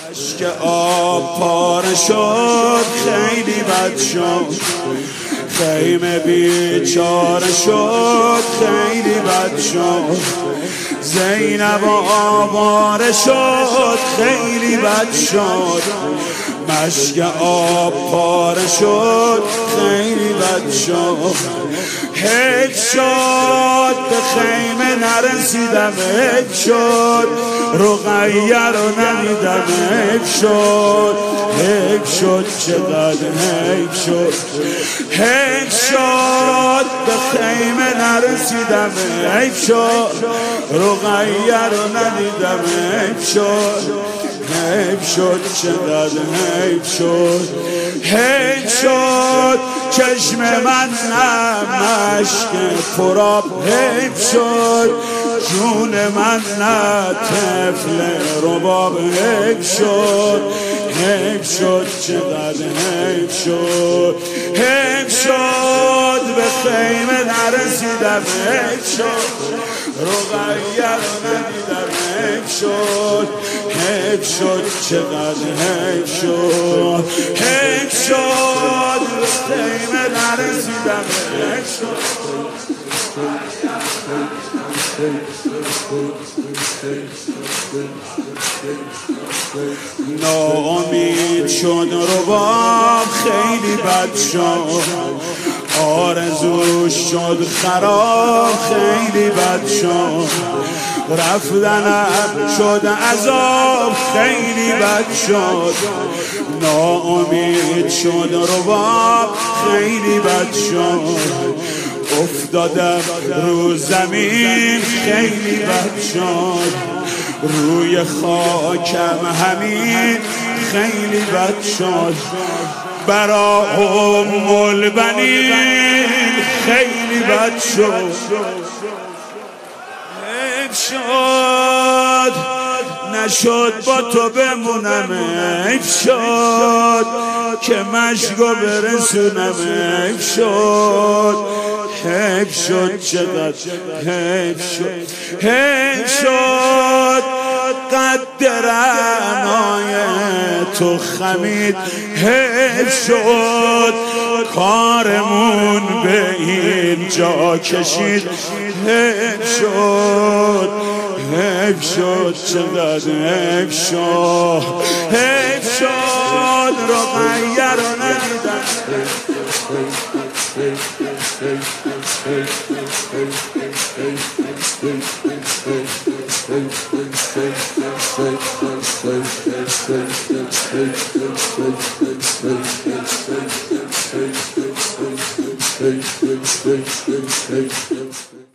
که آب پاره شد خیلی بد شد، خیمه بیچاره شد خیلی بد شد، زینب آواره شد خیلی بد شد، مشک آب پاره شد خیلی بد شد، حیف شد به خیمه نرسیدم، حیف شد رقیه رو ندیدم، حیف شد، حیف شد چقدر حیف شد، حیف شد به خیمه نرسیدم، حیف شد رقیه رو ندیدم، حیف شد، حیف شد چقدر حیف شد، حیف شد چشم من نه مشک پرآب، حیف شد جون من نه طفل رباب، حیف شد، حیف شد چقدر حیف شد، حیف شد به خیمه نرسیدم، حیف شد رقیه رو ندیدم، حیف شد، حیف شد چقدر حیف شد، حیف شد به خیمه نرسیدم، حیف شد. ناامید شد رباب خیلی بد شد، آرزوش شد خراب خیلی بد شد، رفتنم شد عذاب خیلی بد شد، ناامید شد رباب خیلی بد شد، افتادم رو زمین خیلی بد شد، روی خاکم همین خیلی بد شد، برا ام البنین خیلی بد شد، حیف شد نشد با تو بمونم، حیف شد که مشکو برسونم، حیف شد، حیف شد چقدر حیف شد، حیف شد قد رعنای تو خمید، حیف شد کارمون به اینجا کشید، حیف شد، حیف شد چقدر حیف شد، حیف شد رقیه رو ندیدم، Hey,